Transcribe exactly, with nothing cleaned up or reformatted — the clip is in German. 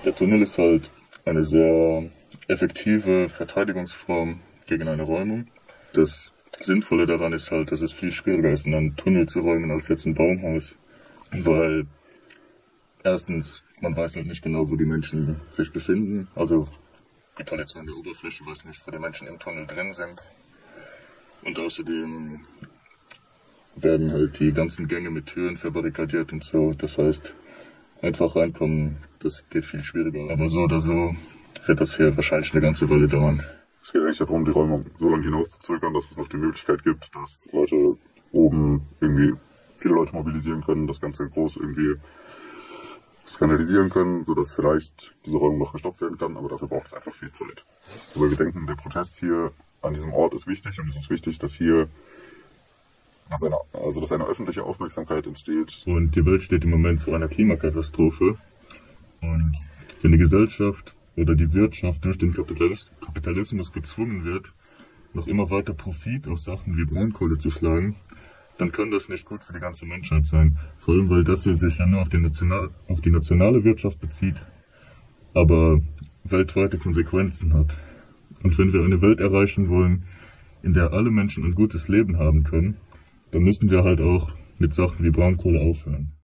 Der Tunnel ist halt eine sehr effektive Verteidigungsform gegen eine Räumung. Das Sinnvolle daran ist halt, dass es viel schwieriger ist, einen Tunnel zu räumen als jetzt ein Baumhaus. Weil erstens, man weiß halt nicht genau, wo die Menschen sich befinden. Also die Polizei der Oberfläche weiß nicht, wo die Menschen im Tunnel drin sind. Und außerdem werden halt die ganzen Gänge mit Türen verbarrikadiert und so. Das heißt, einfach reinkommen, das geht viel schwieriger. Aber so oder so wird das hier wahrscheinlich eine ganze Weile dauern. Es geht eigentlich darum, die Räumung so lange hinauszuzögern, dass es noch die Möglichkeit gibt, dass Leute oben irgendwie viele Leute mobilisieren können, das Ganze groß irgendwie skandalisieren können, sodass vielleicht diese Räumung noch gestoppt werden kann, aber dafür braucht es einfach viel Zeit. Aber wir denken, der Protest hier an diesem Ort ist wichtig und es ist wichtig, dass hier dass eine, also dass eine öffentliche Aufmerksamkeit entsteht. Und die Welt steht im Moment vor einer Klimakatastrophe. Und wenn die Gesellschaft oder die Wirtschaft durch den Kapitalis- Kapitalismus gezwungen wird, noch immer weiter Profit auf Sachen wie Braunkohle zu schlagen, dann kann das nicht gut für die ganze Menschheit sein. Vor allem, weil das hier sich ja nur auf die, National- auf die nationale Wirtschaft bezieht, aber weltweite Konsequenzen hat. Und wenn wir eine Welt erreichen wollen, in der alle Menschen ein gutes Leben haben können, dann müssen wir halt auch mit Sachen wie Braunkohle aufhören.